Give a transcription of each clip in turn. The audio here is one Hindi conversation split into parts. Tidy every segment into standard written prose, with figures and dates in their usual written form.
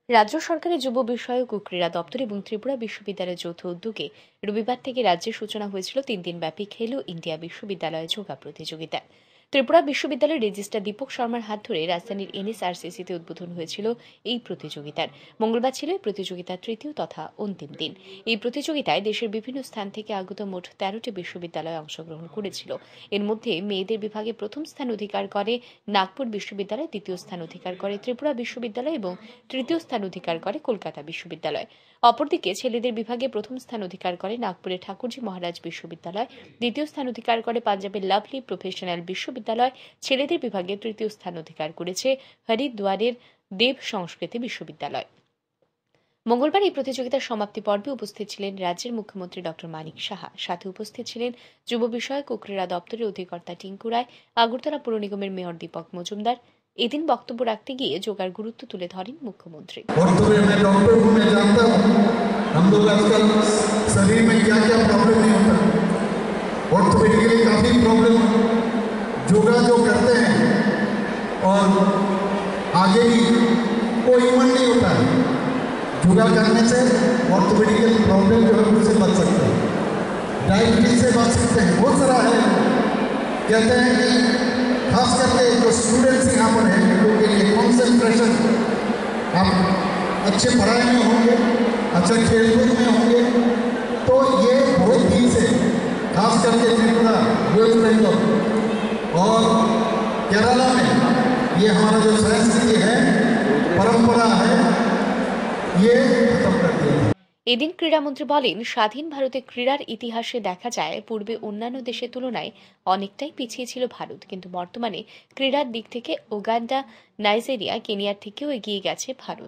রাজ্য সরকারের যুব বিষয়ক ও ক্রীড়া দপ্তর এবং ত্রিপুরা বিশ্ববিদ্যালয়ের যৌথ উদ্যোগে রবিবার থেকে রাজ্যের সূচনা হয়েছিল 3 দিনব্যাপী খেলো ইন্ডিয়া বিশ্ববিদ্যালয় যোগা প্রতিযোগিতা। ত্রিপুরা বিশ্ববিদ্যালয়ের রেজিস্ট্রার দীপক শর্মার হাত ধরে রাজধানীর এনএসআরসিসিতে উদ্বোধন হয়েছিল এই প্রতিযোগিতার। মঙ্গলবার ছিল এই প্রতিযোগিতার তৃতীয় তথা অন্তিম দিন। এই প্রতিযোগিতায় দেশের বিভিন্ন স্থান থেকে আগত মোট 13টি বিশ্ববিদ্যালয় অংশগ্রহণ করেছিল। এর মধ্যে মেয়েদের বিভাগে প্রথম স্থান অধিকার করে নাগপুর বিশ্ববিদ্যালয়, দ্বিতীয় স্থান অধিকার করে ত্রিপুরা বিশ্ববিদ্যালয় এবং তৃতীয় স্থান অধিকার করে কলকাতা বিশ্ববিদ্যালয়। অপরদিকে ছেলেদের বিভাগে প্রথম স্থান অধিকার করে নাগপুরের ঠাকুরজি মহারাজ বিশ্ববিদ্যালয়, দ্বিতীয় স্থান অধিকার করে পাঞ্জাবের লাভলি প্রফেশনাল বিশ্ববিদ্যালয়, ছেলেদের বিভাগে তৃতীয় স্থান অধিকার করেছে হরিদ্বারের দেব সংস্কৃতি বিশ্ববিদ্যালয়। মঙ্গলবার এই প্রতিযোগিতার সমাপ্তি পর্বে উপস্থিত ছিলেন রাজ্যের মুখ্যমন্ত্রী ডক্টর মানিক সাহা। সাথে উপস্থিত ছিলেন যুব বিষয়ক ও ক্রীড়া দপ্তরের অধিকর্তা টিঙ্কু রায়, আগরতলা পৌর নিগমের মেয়র দীপক মজুমদার। এদিন বক্তব্য রাখতে গিয়ে যোগার গুরুত্ব তুলে ধরেন মুখ্যমন্ত্রী। ऑर्थोपेडिकली काफ़ी प्रॉब्लम योगा जो करते हैं और आगे भी कोई इवन नहीं होता है। योगा करने से ऑर्थोपेडिकल प्रॉब्लम जो है उससे बच सकते हैं, डायबिटीज से बच सकते हैं। बहुत सारा है, कहते हैं कि खास करके जो स्टूडेंट्स यहाँ पर हैं उनके लिए कॉन्सेंट्रेशन, आप अच्छे पढ़ाई में होंगे, अच्छा खेलकूद में होंगे, तो ये बहुत दिन से खास करके त्रिपुरा, वेस्ट बंगाल और केरला में ये हमारा जो संस्कृति है, परंपरा है, ये खत्म कर दिया। এদিন ক্রীড়ামন্ত্রী বলেন, স্বাধীন ভারতে ক্রীড়ার ইতিহাসে দেখা যায় পূর্বে অন্যান্য দেশের তুলনায় অনেকটাই পিছিয়ে ছিল ভারত, কিন্তু বর্তমানে ক্রীড়ার দিক থেকে উগান্ডা, নাইজেরিয়া, কেনিয়ার থেকেও এগিয়ে গেছে ভারত।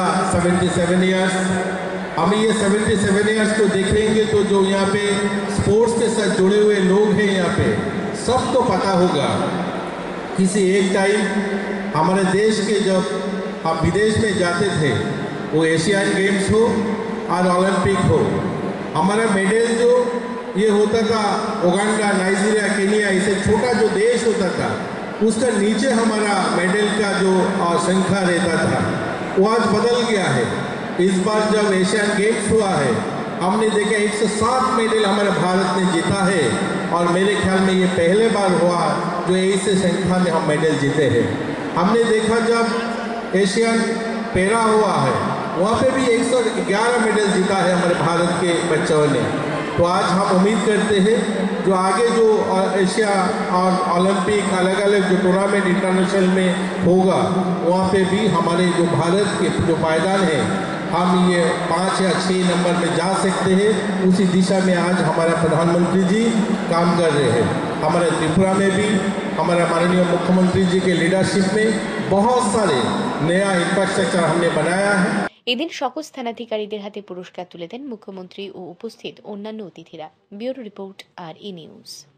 77 इयर्स हम ये 77 इयर्स को देखेंगे तो जो यहाँ पे स्पोर्ट्स के साथ जुड़े हुए लोग हैं यहाँ पे सबको पता होगा किसी एक टाइम हमारे देश के जब आप विदेश में जाते थे, वो एशियन गेम्स हो और ओलंपिक हो, हमारा मेडल जो ये होता था उगांडा, नाइजीरिया, केनिया, इसे छोटा जो देश होता था उसका नीचे हमारा मेडल का जो संख्या रहता था वो आज बदल गया है। इस बार जब एशियन गेम्स हुआ है हमने देखा 107 मेडल हमारे भारत ने जीता है और मेरे ख्याल में ये पहले बार हुआ जो ऐसे संख्या में हम मेडल जीते हैं। हमने देखा जब एशियन पैरा हुआ है वहाँ पे भी 111 मेडल जीता है हमारे भारत के बच्चों ने। तो आज हम उम्मीद करते हैं जो आगे जो एशिया और ओलंपिक अलग अलग जो टूर्नामेंट इंटरनेशनल में होगा वहाँ पे भी हमारे जो भारत के जो पायदान है हम ये 5 या 6 नंबर में जा सकते हैं। उसी दिशा में आज हमारा प्रधानमंत्री जी काम कर रहे हैं। हमारे त्रिपुरा में भी हमारा माननीय मुख्यमंत्री जी के लीडरशिप में बहुत सारे नया इंफ्रास्ट्रक्चर हमने बनाया है। এদিন সকল স্থানাধিকারীদের হাতে পুরস্কার তুলে দেন মুখ্যমন্ত্রী ও উপস্থিত অন্যান্য অতিথিরা। ব্যুরো রিপোর্ট, আর ই নিউজ।